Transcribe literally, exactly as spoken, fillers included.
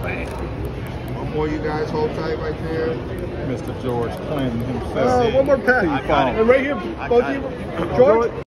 One more, you guys hold tight right there. Mister George Clinton himself. Uh, one more pass. I got it. And right here, both of you, George.